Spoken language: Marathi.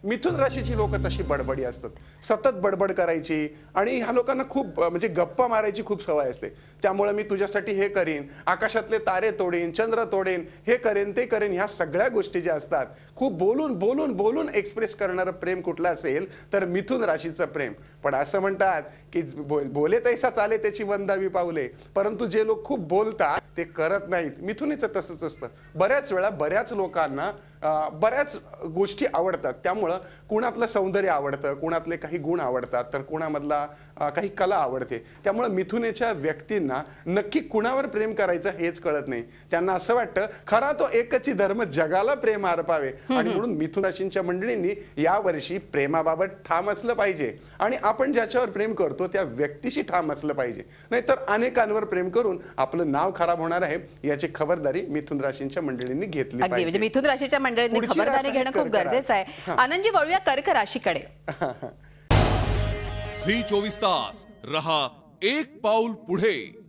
मिथुन राशीची लोक तशी बडबडी असतात, सतत बडबड करायची आणि ह्या लोकांना खूप म्हणजे गप्पा मारायची खूप सवय असते। त्यामुळे मी तुझ्यासाठी हे करीन, आकाशातले तारे तोडीन, चंद्र तोडेन, हे करेन ते करेन, ह्या सगळ्या गोष्टी ज्या असतात खूप बोलून बोलून बोलून एक्सप्रेस करणारं प्रेम कुठलं असेल तर मिथुन राशीचं प्रेम। पण असं म्हणतात की बोले तैसा चाले त्याची वंदावी पावले, परंतु जे लोक खूप बोलतात ते करत नाहीत। मिथुनीचं तसंच असतं, बऱ्याच वेळा बऱ्याच लोकांना बऱ्याच गोष्टी आवडतात, त्यामुळं कुणातलं सौंदर्य आवडतं, कुणातले काही गुण आवडतात, तर कुणामधला काही कला आवडते। त्यामुळे मिथुनेच्या व्यक्तींना नक्की कुणावर प्रेम करायचं हेच कळत नाही। त्यांना असं वाटतं खरा तो एकच धर्म जगाला प्रेम अर्पावे, आणि म्हणून मिथुन राशींच्या मंडळींनी यावर्षी प्रेमाबाबत ठाम असलं पाहिजे आणि आपण ज्याच्यावर प्रेम करतो त्या व्यक्तीशी ठाम असलं पाहिजे, नाहीतर अनेकांवर प्रेम करून आपलं नाव खराब होणार आहे, याची खबरदारी मिथुन राशींच्या मंडळींनी घेतली पाहिजे। मिथुन राशीच्या मंडळींनी खबरदारी घेणं खूप गरजेचं आहे। आनंदजी, वळूया कर्क राशीकडे। झी 24 तास रहा एक पाऊल पुढे।